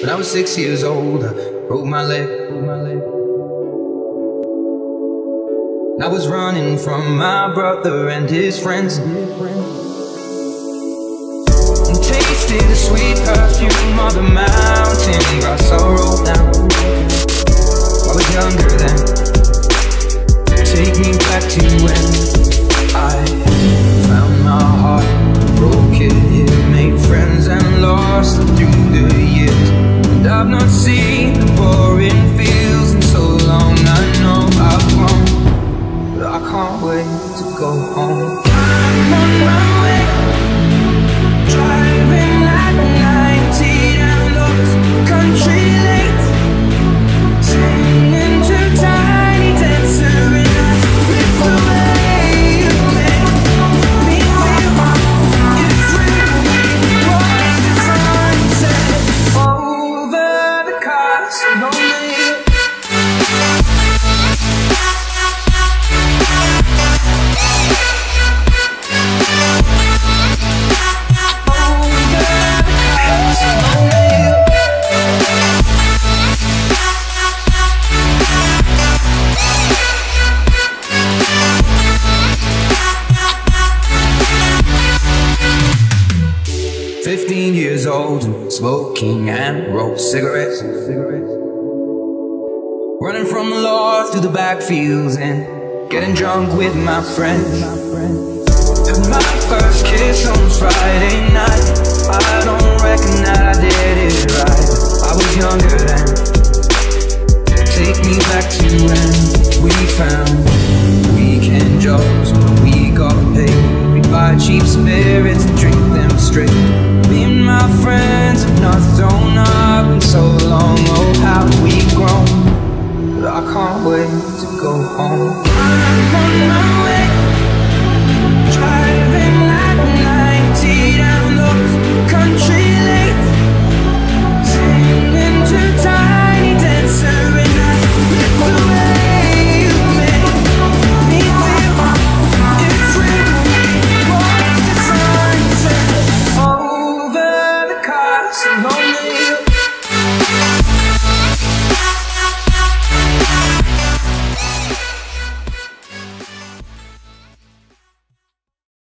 When I was 6 years old, I broke my leg. I was running from my brother and his friends, and tasted the sweet perfume of the mountain grass I rolled down. I was younger then. Take me back to when I found my heart, broke it, made friends and lost them through the years. And I've not seen the boring fields in so long. I know I've grown, but I can't wait to go home. I'm on my way, driving at 90 down those country lanes, singing to Tiny Dancer, and I miss the way you make me feel. It's real. Watch the sunset over the castle on the hill. Years old and smoking and rolled cigarettes, running from the law through the backfields and getting drunk with my friends. Had my first kiss on Friday night. I don't reckon that I did it right. I was younger then. Take me back to when we found weekend jobs, when we got paid. We'd buy cheap spirits and drink them straight. Me and my friends have not thrown up in so long. Oh, how we've grown, but I can't wait to go home. I'm on my way, driving at 90 down those country lanes, singing to Tiny Dancer, and I miss the way you make me feel. It's real. Watch the sunset over the castle on the hill.